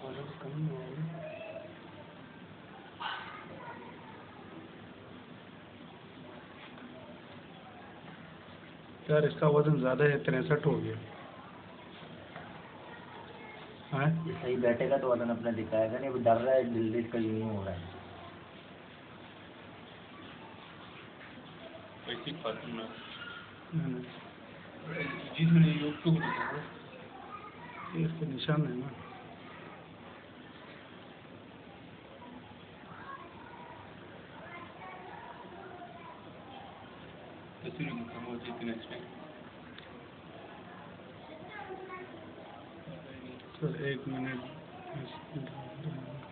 यार इसका वजन ज़्यादा है, 63 हो गया। हाँ सही बैठेगा तो वजन अपना दिखाएगा नहीं, अभी डर रहा है, जल्दी इसका यूँ नहीं हो रहा है। इसके निशान है ना। Sir 1 minute.